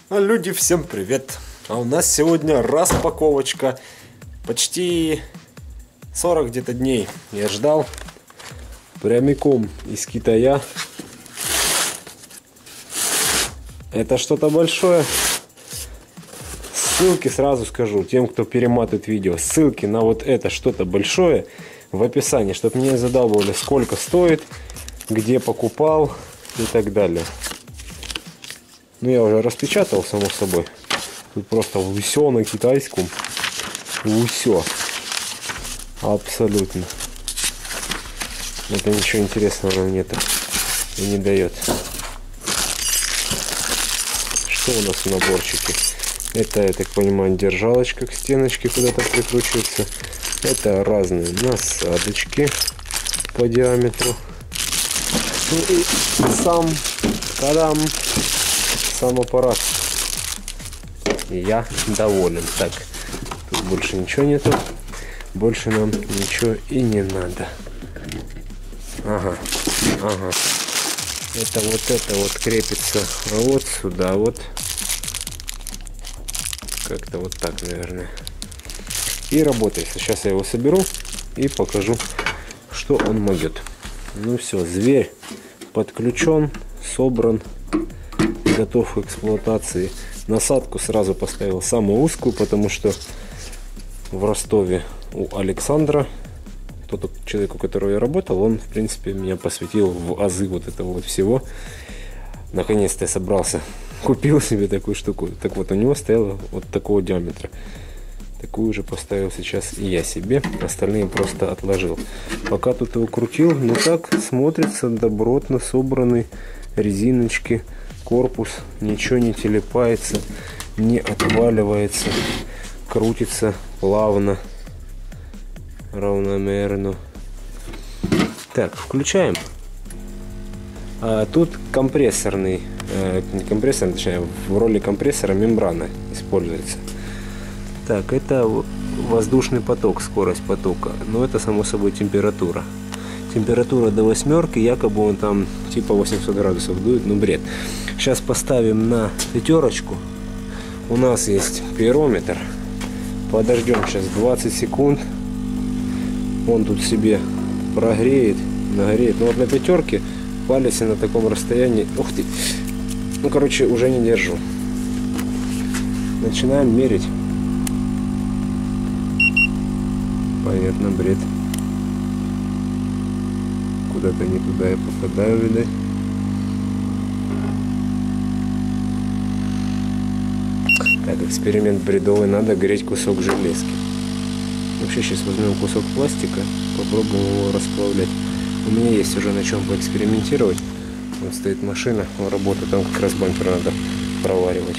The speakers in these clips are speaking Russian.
Люди, всем привет! А у нас сегодня распаковочка. Почти 40 где-то дней я ждал. Прямиком из Китая. Это что-то большое. Ссылки сразу скажу тем, кто перематывает видео. Ссылки на вот это что-то большое в описании, чтобы мне задалбывали, сколько стоит, где покупал и так далее. Ну, я уже распечатал, само собой. Тут просто все на китайском. Все. Абсолютно. Это ничего интересного нам нет и не дает. Что у нас в наборчике? Это, я так понимаю, держалочка к стеночке куда-то прикручивается. Это разные насадочки по диаметру. Ну и сам аппарат. И я доволен. Так, тут больше ничего нету. Больше нам ничего и не надо. Ага. Это вот крепится вот сюда вот. Как-то вот так, наверное. И работает. Сейчас я его соберу и покажу, что он могет. Ну все, зверь подключен, собран, готов к эксплуатации. Насадку сразу поставил самую узкую, потому что в Ростове у Александра, тот человек, у которого я работал, он, в принципе, меня посвятил в азы вот этого вот всего. Наконец-то я собрался, купил себе такую штуку. Так вот, у него стояла вот такого диаметра. Такую же поставил сейчас и я себе. Остальные просто отложил. Пока тут его крутил, ну так смотрится добротно собранный, резиночки, корпус, ничего не телепается, не отваливается, крутится плавно, равномерно. Так, включаем. Тут компрессорный, не компрессорный, точнее, в роли компрессора мембрана используется. Так, это воздушный поток, скорость потока, но это само собой температура. Температура до 8, якобы он там типа 800 градусов дует, ну бред. Сейчас поставим на 5. У нас есть пирометр. Подождем сейчас 20 секунд. Он тут себе прогреет, нагреет. Но вот на 5 палец на таком расстоянии. Ух ты! Ну, короче, уже не держу. Начинаем мерить. Понятно, бред. Куда-то не туда я попадаю, видать. Так, эксперимент бредовый. Надо греть кусок железки. Вообще сейчас возьмем кусок пластика, попробуем его расплавлять. У меня есть уже на чем поэкспериментировать. Вот стоит машина, работает, там как раз бампер надо проваривать.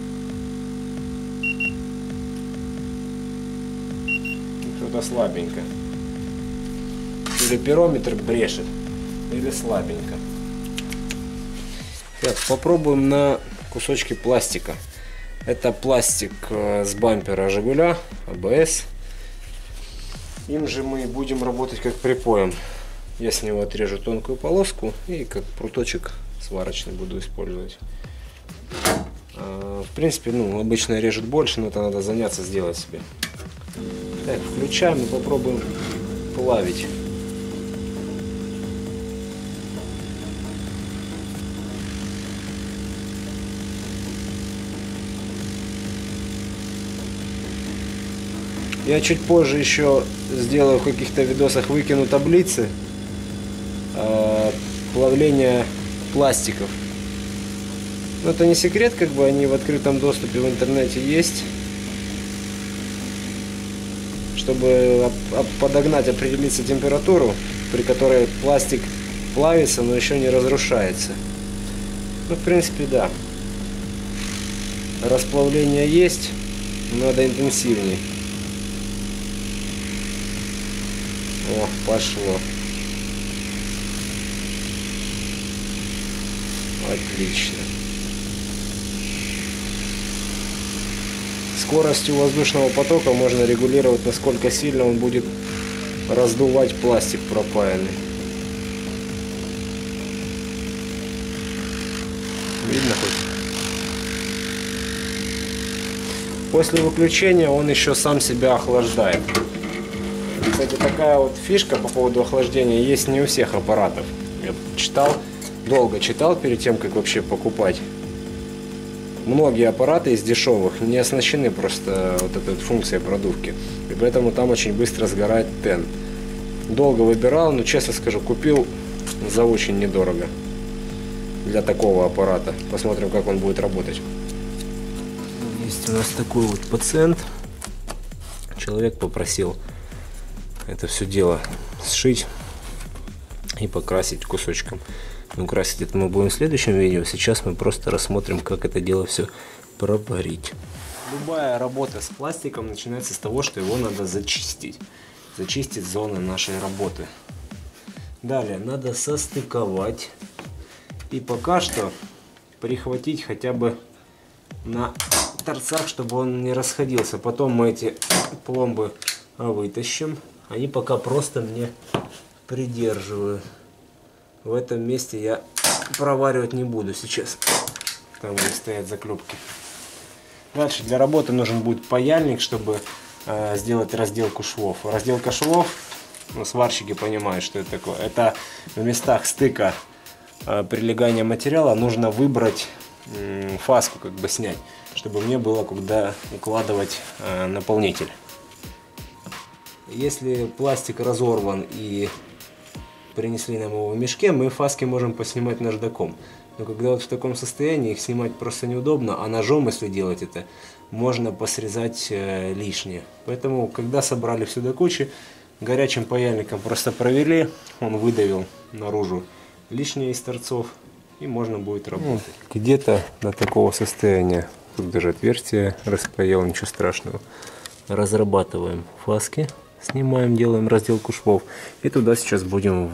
Что-то слабенько. Или пирометр брешет, или слабенько. Так, попробуем на кусочки пластика. Это пластик с бампера Жигуля, АБС. Им же мы будем работать как припоем. Я с него отрежу тонкую полоску и как пруточек сварочный буду использовать. В принципе, ну, обычно режет больше, но это надо заняться, сделать себе. Так, включаем и попробуем плавить. Я чуть позже еще сделаю в каких-то видосах, выкину таблицы плавления пластиков. Но это не секрет, как бы они в открытом доступе в интернете есть. Чтобы подогнать, определиться температуру, при которой пластик плавится, но еще не разрушается. Ну, в принципе, да. Расплавление есть, но надо интенсивнее. О, пошло. Отлично. Скоростью воздушного потока можно регулировать, насколько сильно он будет раздувать пластик пропаянный. Видно хоть? после выключения он еще сам себя охлаждает. Кстати, такая вот фишка по поводу охлаждения есть не у всех аппаратов. Я читал, долго читал перед тем, как вообще покупать. Многие аппараты из дешевых не оснащены просто вот этой функцией продувки. И поэтому там очень быстро сгорает тен. Долго выбирал, но честно скажу, купил за очень недорого. Для такого аппарата. Посмотрим, как он будет работать. Есть у нас такой вот пациент. Человек попросил это все дело сшить и покрасить кусочком. Ну, красить это мы будем в следующем видео. Сейчас мы просто рассмотрим, как это дело все проварить. Любая работа с пластиком начинается с того, что его надо зачистить. Зачистить зоны нашей работы. Далее надо состыковать. И пока что прихватить хотя бы на торцах, чтобы он не расходился. Потом мы эти пломбы вытащим. Они пока просто мне придерживают. В этом месте я проваривать не буду сейчас. Там где стоят заклепки. Дальше для работы нужен будет паяльник, чтобы сделать разделку швов. Разделка швов, ну, сварщики понимают, что это такое. Это в местах стыка прилегания материала нужно выбрать фаску, как бы снять, чтобы мне было куда укладывать наполнитель. Если пластик разорван и принесли нам его в мешке, мы фаски можем поснимать наждаком. Но когда вот в таком состоянии, их снимать просто неудобно, а ножом, если делать это, можно посрезать лишнее. Поэтому, когда собрали все до кучи, горячим паяльником просто провели, он выдавил наружу лишнее из торцов, и можно будет работать. Где-то до такого состояния, тут даже отверстие распаял, ничего страшного. Разрабатываем фаски. Снимаем, делаем разделку швов. И туда сейчас будем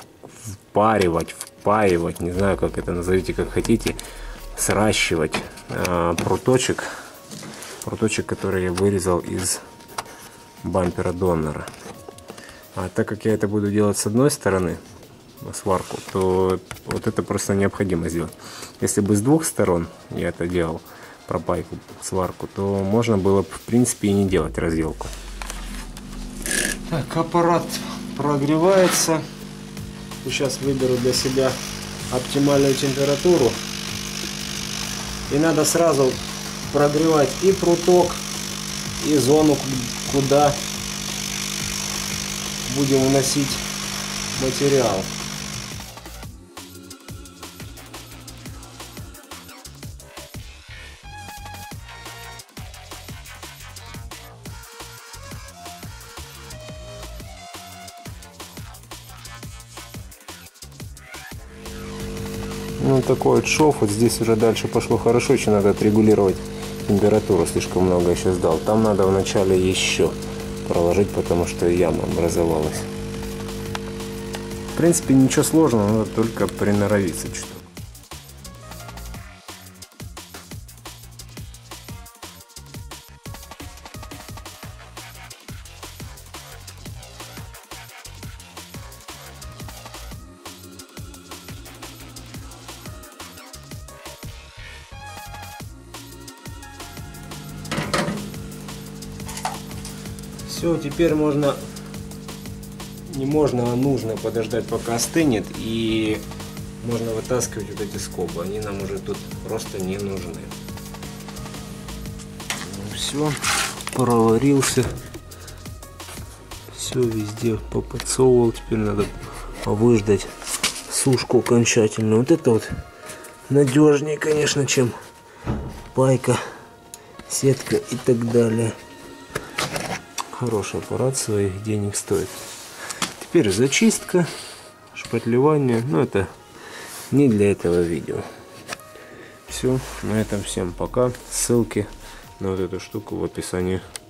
впаивать, не знаю, как это назовите, как хотите, сращивать пруточек, который я вырезал из бампера донора. А так как я это буду делать с одной стороны, сварку, то вот это просто необходимо сделать. Если бы с двух сторон я это делал, пропайку, сварку, то можно было бы, в принципе, и не делать разделку. Так, аппарат прогревается. Сейчас выберу для себя оптимальную температуру. И надо сразу прогревать и пруток, и зону, куда будем уносить материал. Ну, такой вот шов, вот здесь уже дальше пошло хорошо, еще надо отрегулировать температуру, слишком много еще сдал. Там надо вначале еще проложить, потому что яма образовалась. В принципе, ничего сложного, надо только приноровиться что-то. Все, теперь можно, не можно, а нужно подождать, пока остынет, и можно вытаскивать вот эти скобы. Они нам уже тут просто не нужны. Ну, все, проварился. Все везде поподсовывал. Теперь надо выждать сушку окончательно. Вот это вот надежнее, конечно, чем пайка, сетка и так далее. Хороший аппарат, своих денег стоит. Теперь зачистка, шпатлевание. Но это не для этого видео. Все, на этом всем пока. Ссылки на вот эту штуку в описании.